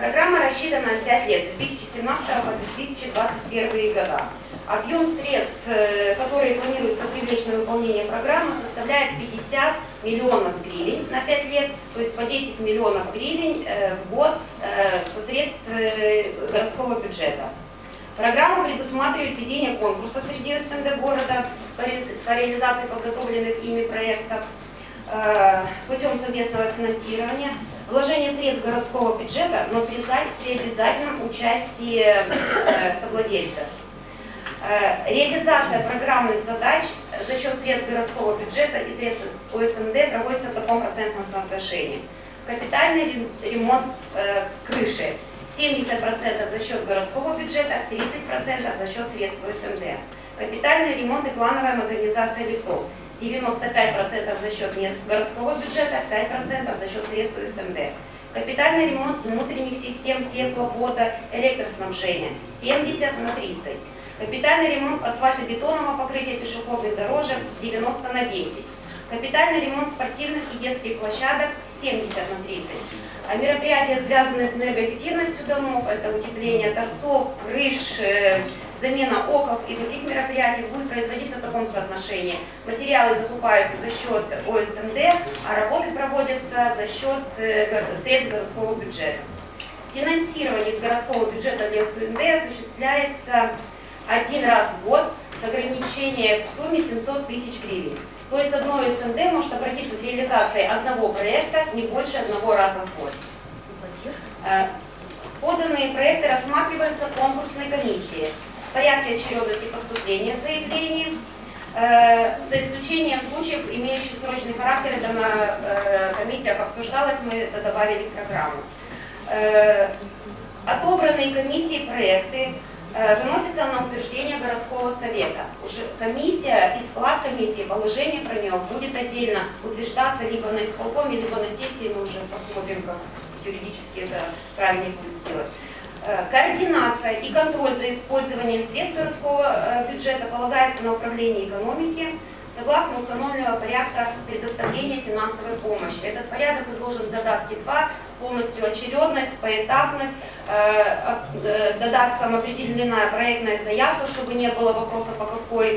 Программа рассчитана на 5 лет, с 2017 по 2021 года. Объем средств, которые планируется привлечь на выполнение программы, составляет 50 миллионов гривен на 5 лет, то есть по 10 миллионов гривен в год со средств городского бюджета. Программа предусматривает введение конкурса среди СНД города по реализации подготовленных ими проектов путем совместного финансирования, вложение средств городского бюджета, но при обязательном участии совладельцев. Реализация программных задач за счет средств городского бюджета и средств ОСНД проводится в таком процентном соотношении. Капитальный ремонт крыши 70% за счет городского бюджета, 30% за счет средств ОСНД. Капитальный ремонт и плановая модернизация лифтов 95% за счет городского бюджета, 5% за счет средств ОСНД. Капитальный ремонт внутренних систем тепло, вода, электроснабжения 70/30. Капитальный ремонт асфальтобетонного покрытия пешеходных дорожек 90/10. Капитальный ремонт спортивных и детских площадок 70/30. А мероприятия, связанные с энергоэффективностью домов, это утепление торцов, крыш, замена окон и других мероприятий, будет производиться в таком соотношении. Материалы закупаются за счет ОСНД, а работы проводятся за счет средств городского бюджета. Финансирование из городского бюджета для ОСНД осуществляется один раз в год с ограничением в сумме 700 тысяч гривен. То есть одно СНД может обратиться с реализацией одного проекта не больше одного раза в год. Поданные проекты рассматриваются конкурсной комиссией в порядке очередности поступления заявлений, за исключением случаев, имеющих срочный характер. Это на комиссиях обсуждалось, мы это добавили в программу. Отобранные комиссией проекты выносится на утверждение городского совета. Уже комиссия и склад комиссии, положение про нее будет отдельно утверждаться либо на исполкоме, либо на сессии. Мы уже посмотрим, как юридически это правильнее будет сделать. Координация и контроль за использованием средств городского бюджета полагается на управление экономики согласно установленного порядка предоставления финансовой помощи. Этот порядок изложен в додатке 2, полностью очередность, поэтапность. Додатком определена проектная заявка, чтобы не было вопроса, по какой,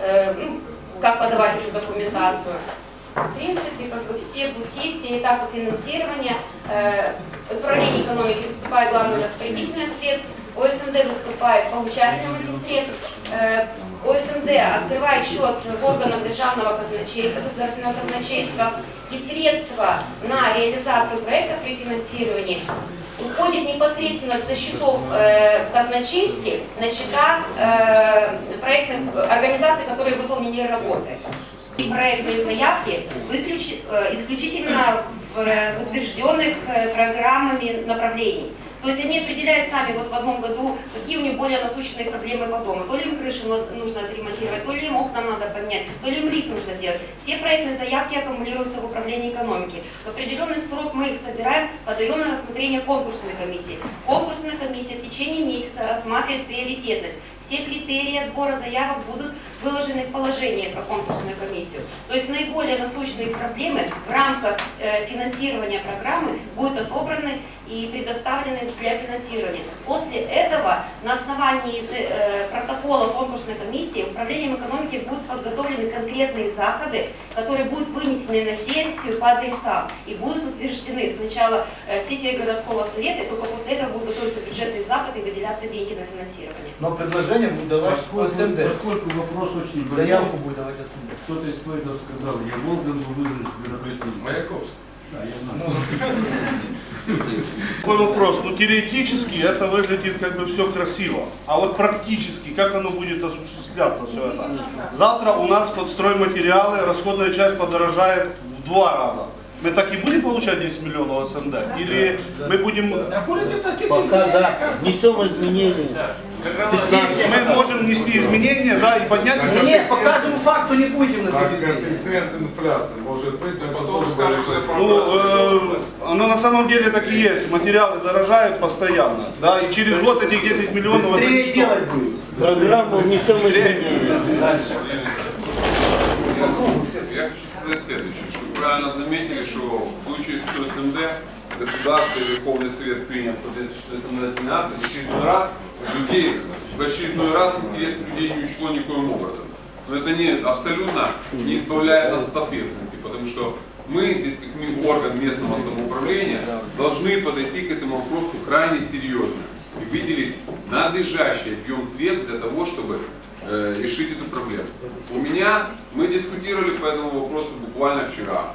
как подавать эту документацию. В принципе, все пути, все этапы финансирования. Управление экономики выступает главным распорядителем средств, ОСНД выступает получателем этих средств. ОСНД открывает счет в органах державного казначейства, государственного казначейства, и средства на реализацию проектов при финансировании уходит непосредственно со счетов казначейских на счета проектных организаций, которые выполнили работы. И проектные заявки исключительно в утвержденных программами направлений. То есть они определяют сами вот в одном году, какие у них более насущные проблемы по дому. То ли им крышу нужно отремонтировать, то ли им окна надо поменять, то ли им лифт нужно сделать. Все проектные заявки аккумулируются в управлении экономики. В определенный срок мы их собираем, подаем на рассмотрение конкурсной комиссии. Конкурсная комиссия в течение месяца рассматривает приоритетность. Все критерии отбора заявок будут выложены в положении про конкурсную комиссию. То есть наиболее насущные проблемы в рамках финансирования программы будут отобраны и предоставлены для финансирования. После этого на основании протокола конкурсной комиссии управлением экономики будут подготовлены конкретные заходы, которые будут вынесены на сессию по адресам и будут утверждены сначала сессией городского совета, и только после этого будут готовиться бюджетные заходы и выделяться деньги на финансирование. Но предложение будет давать ОСНД. Поскольку вопрос очень заявку будет давать ОСНД. Кто-то из поэтов сказал, я Волган бы выиграл мероприятие. Маяковский. Да, я знаю. Такой вопрос. Ну, теоретически это выглядит как бы все красиво. А вот практически, как оно будет осуществляться все это? Завтра у нас под стройматериалы расходная часть подорожает в 2 раза. Мы так и будем получать 10 миллионов СНД? Или мы будем... Пока да, внесем изменения. Мы можем внести изменения, да, и поднять... Нет, по каждому факту не будем вносить изменения. Коэффициент инфляции может быть, но потом потом скажут, что это Ну, оно на самом деле так и есть. Материалы дорожают постоянно. Да, и через год этих 10 миллионов... Быстрее делать будет. Программу внесем изменения. Я хочу сказать следующее, что вы правильно заметили, что в случае с ОСНД государство и Верховный Совет принял соответствующий законодательный акт, в очередной раз интерес людей не учло никоим образом. Но это абсолютно не избавляет нас от ответственности, потому что мы здесь, как орган местного самоуправления, должны подойти к этому вопросу крайне серьезно и выделить надлежащий объем средств для того, чтобы решить эту проблему. Мы дискутировали по этому вопросу буквально вчера.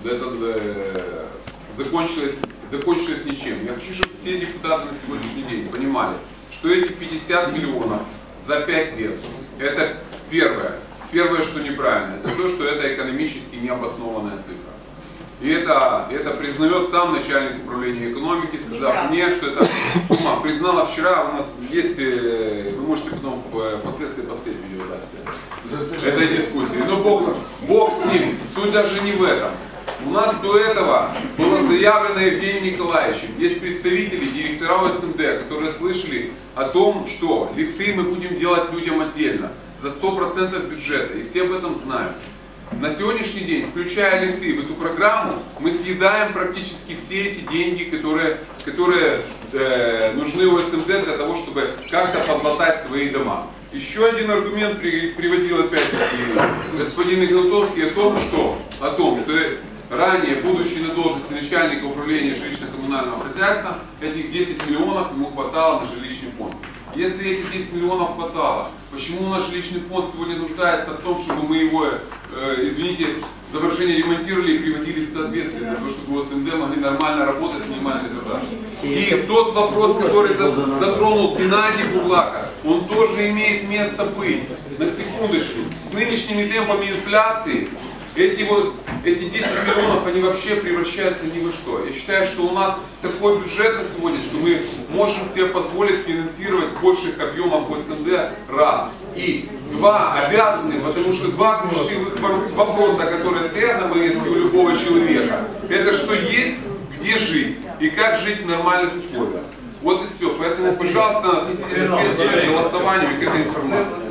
Закончилось ничем. Я хочу, чтобы все депутаты на сегодняшний день понимали, что эти 50 миллионов за 5 лет, это первое, что неправильно, это то, что это экономически необоснованная цифра. И это признает сам начальник управления экономики, сказав мне, что это сумма. Признала вчера, у нас есть, вы можете потом впоследствии посмотреть видеозаписи этой дискуссии. Но Бог с ним, суть даже не в этом. У нас до этого было заявлено Евгением Николаевичем, есть представители, директора ОСМД, которые слышали о том, что лифты мы будем делать людям отдельно, за 100% бюджета, и все об этом знают. На сегодняшний день, включая лифты в эту программу, мы съедаем практически все эти деньги, которые нужны ОСМД для того, чтобы как-то подлатать свои дома. Еще один аргумент приводил опять-таки господин Игнатовский о том, что ранее, будучи на должности начальника управления жилищно-коммунального хозяйства, этих 10 миллионов ему хватало на жилищный фонд. Если этих 10 миллионов хватало, почему у нас жилищный фонд сегодня нуждается в том, чтобы мы его, извините за выражение, ремонтировали и приводили в соответствие, для того, чтобы ОСМД могли нормально работать с минимальной задачей. И тот вопрос, который затронул Геннадий Бурлака, он тоже имеет место быть. На секундочку, с нынешними темпами инфляции, эти 10 миллионов, они вообще превращаются ни во что. Я считаю, что у нас такой бюджет на сегодня, что мы можем себе позволить финансировать в больших объемах ОСМД, раз. И два, обязаны, потому что два ключевых вопроса, которые стоят на повестке у любого человека, это что есть, где жить и как жить в нормальных условиях. Вот и все. Поэтому, пожалуйста, отнеситесь ответственно к голосованию и к этой информации.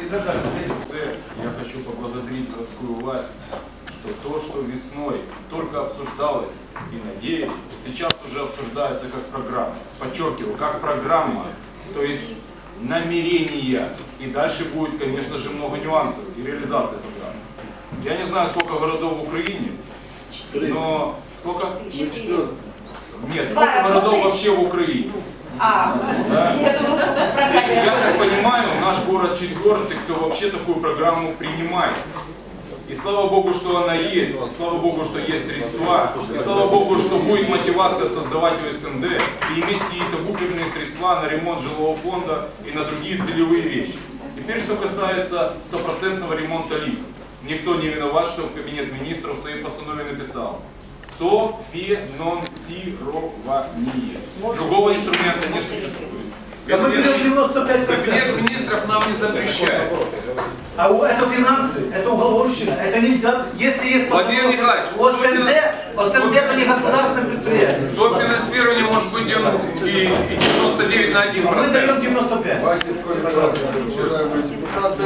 Я хочу поблагодарить городскую власть, что то, что весной только обсуждалось и надеялись, сейчас уже обсуждается как программа. Подчеркиваю, как программа, то есть намерения. И дальше будет, конечно же, много нюансов и реализация программы. Я не знаю, сколько городов в Украине, но сколько? Нет, сколько городов вообще в Украине? Да. Я так понимаю, наш город четвертый, кто вообще такую программу принимает. И слава Богу, что она есть, и слава Богу, что есть средства, и слава Богу, что будет мотивация создавать ОСМД и иметь какие-то буферные средства на ремонт жилого фонда и на другие целевые вещи. Теперь, что касается стопроцентного ремонта лифтов. Никто не виноват, что Кабинет министров в своей постановлении написал. Софинансирование. Другого инструмента не существует. Кабинет министров нам не запрещает. А это финансы, это уголовщина, это нельзя. Если есть Владимир Николаевич, ОСМД это не государственное предприятие. Софинансирование может быть и 99 на 1%. Мы даем 95. Уважаемые депутаты,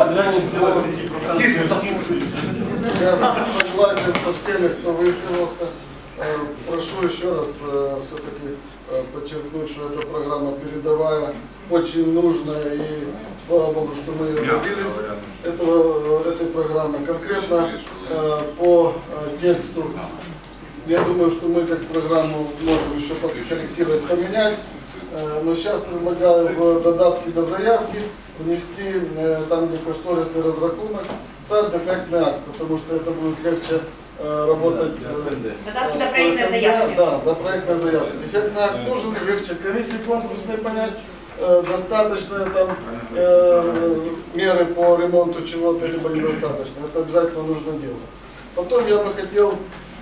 я согласен со всеми, кто высказался. Прошу еще раз все-таки подчеркнуть, что эта программа передовая, очень нужная, и слава Богу, что мы добились этой программы. Конкретно по тексту, я думаю, что мы как программу можем еще подкорректировать, поменять, но сейчас предлагаю в додатки до заявки внести там, где кошторисный разрахунок, та дефектный акт, потому что это будет легче работать. Додатки до проектной заявки. Да, до проектной заявки. Дефектный акт нужен, легче комиссии конкурсной понять, достаточно там меры по ремонту чего-то, либо недостаточно. Это обязательно нужно делать. Потом я бы хотел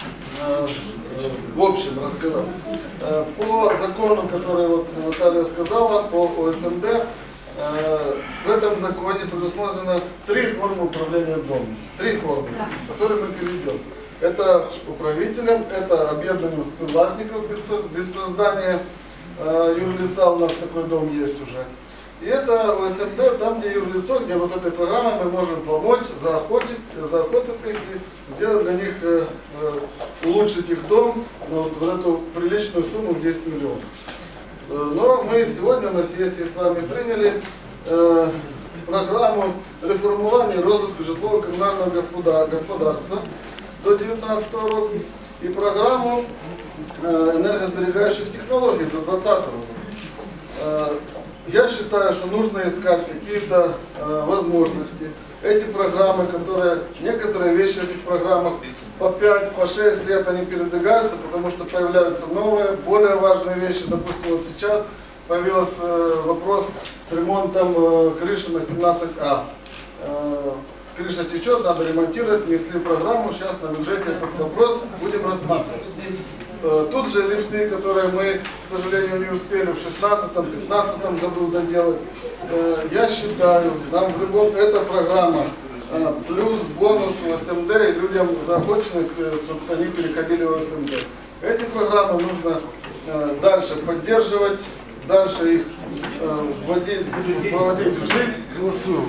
в общем рассказать. По закону, который вот Наталья сказала, по ОСМД, в этом законе предусмотрено 3 формы управления домом. 3 формы, которые мы перейдем. Это управителем, это объединением співвласников без создания юрлица, у нас такой дом есть уже. И это ОСМД, там, где юрлицо, где вот этой программой мы можем помочь, заохотить их и сделать для них, улучшить их дом на вот эту приличную сумму в 10 миллионов. Но мы сегодня на сессии с вами приняли программу реформирования и розвитку житлово-коммунального господарства до 2019 года и программу энергосберегающих технологий до 2020 года. Я считаю, что нужно искать какие-то возможности. Эти программы, некоторые вещи в этих программах по 5, по 6 лет они передвигаются, потому что появляются новые, более важные вещи. Допустим, вот сейчас появился вопрос с ремонтом крыши на 17А. Крыша течет, надо ремонтировать, внесли программу, сейчас на бюджете этот вопрос будем рассматривать. Тут же лифты, которые мы, к сожалению, не успели в 2016-2015 году доделать. Я считаю, нам в любом, эта программа плюс бонус в ОСМД и людям заохоченных, чтобы они переходили в ОСМД. Эти программы нужно дальше поддерживать, дальше их проводить в жизнь. 3%,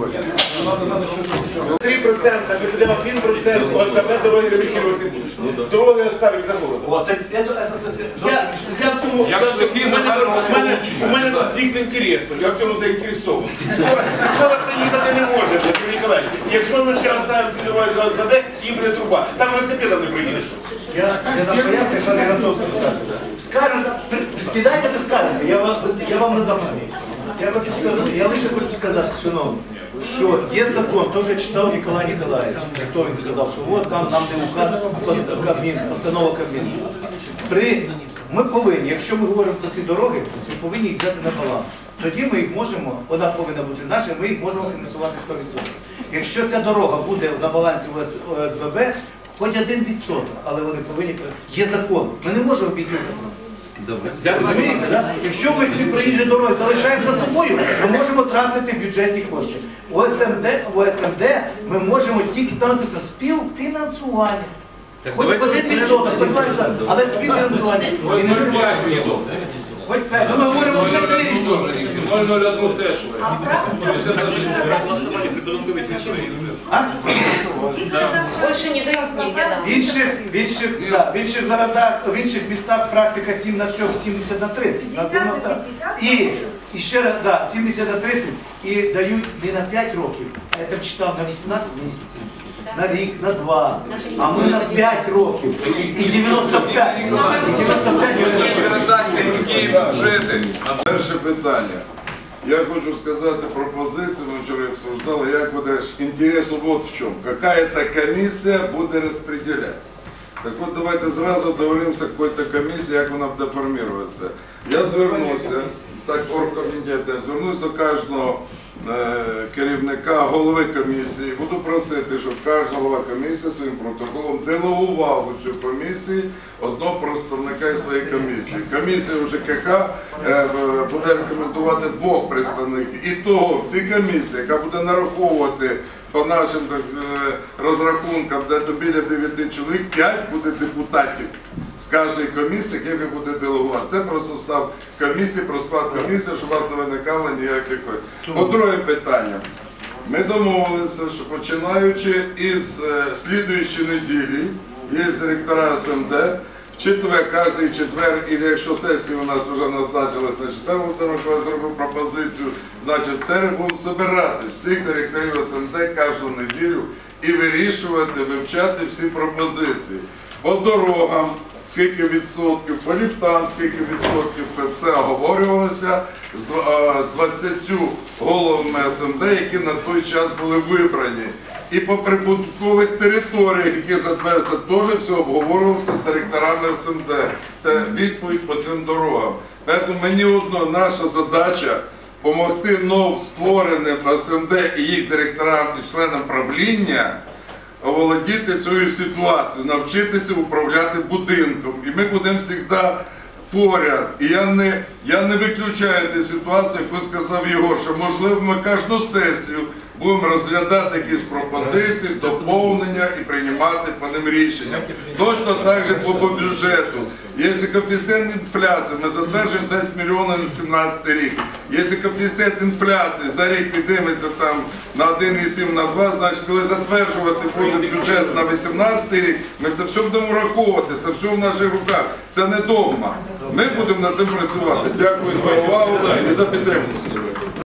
ми будемо 1% ОСМД дороги ремонтувати не будуть. Дороги оставить за городом. У мене конфлікт інтересів, я в цьому заінтересований. Скоро приїхати не може, Юрій Ніколаєвич. Якщо ми ще оставимо ці дороги за ОСМД, їм буде труба. Там велосипедом не приїдеш. Я вам поясню, що я готов сказати. Скажете, сідайте і скажете, я вам надам совість. Я лише хочу сказати, шановні, що є закон, теж читав Ніколай Ніколаєвич, хто він сказав, що от там нам не указ, постанова Кабміну. Ми повинні, якщо ми говоримо про ці дороги, ми повинні їх взяти на баланс. Тоді ми їх можемо, вона повинна бути наша, ми їх можемо фінансувати 100%. Якщо ця дорога буде на балансі ОСББ, хоч 1%, але вони повинні... Є закон, ми не можемо обійти закон. Якщо ми ці проїжджі дороги залишаємо за собою, ми можемо тратити бюджетні кошти. В ОСМД ми можемо тільки там написано співфінансування. Хоч 1%, але співфінансування. Хоч 5%. Ми говоримо вже 3%. 0,01 теж. А практика больше не дают нигде. В інших городах, в інших містах практика 7 на все, 70 на 30. 50 на 50? І ще раз, да, 70 на 30 і дають не на 5 років, а я так читав, на 18 місяців. На рік, на 2, а ми на 5 років. І 95. Перше питання. Я хочу сказати пропозицію, ми вчора обсуждали, як буде інтерес вот в чому. Какая-то комісія буде розподіляти. Так от давайте зразу договоримося, якої-то комісії, як вона буде формуватися. Я звернуся, так оргкомітет, я звернусь до кожного керівника, голови комісії. Буду просити, щоб кожна голова комісії своїм протоколом делегував у цю комісію одного представника із своєї комісії. Комісія у ЖКХ буде рекомендувати 2 представників. І того в цій комісії, яка буде нараховувати по нашим розрахункам, де то біля 9 чоловік, 5 буде депутатів з кожної комісії, які буде делегувати. Це про состав комісії, про склад комісії, щоб у вас не виникало ніяких. По-друге питання. Ми домовилися, що починаючи із слідуючої неділі, є директора СМД, в четвер, кожний четвер, і якщо сесія у нас вже назначилась на четвер, я зробив пропозицію, значить в середу будемо збирати всіх директорів СМД кожну неділю і вирішувати, вивчати всі пропозиції. По дорогам, скільки відсотків, по ліфтам, скільки відсотків, це все оговорювалося з 20 головами СМД, які на той час були вибрані. І по прибуткових територіях, які затвердилися, теж все обговорювалося з директорами СМД. Це відповідь по цим дорогам. Тому мені наша задача допомогти новоствореним СМД і їх директорам і членам правління оволодіти цією ситуацією, навчитися управляти будинком. І ми будемо завжди поряд. І Я не виключаю тієї ситуації, яку сказав Єгор, що можливо ми кожну сесію будемо розглядати якісь пропозиції, доповнення і приймати по ним рішення. Точно так же по бюджету. Якщо коефіцієнт інфляції, ми затверджуємо 10 мільйонів на 2017 рік. Якщо коефіцієнт інфляції за рік підійметься там на 1,7, на 2, значить коли затверджувати буде бюджет на 2018 рік, ми це все будемо враховувати, це все в наших руках. Це не догма. Ми будемо над цим працювати. Дякую за увагу і за підтримку.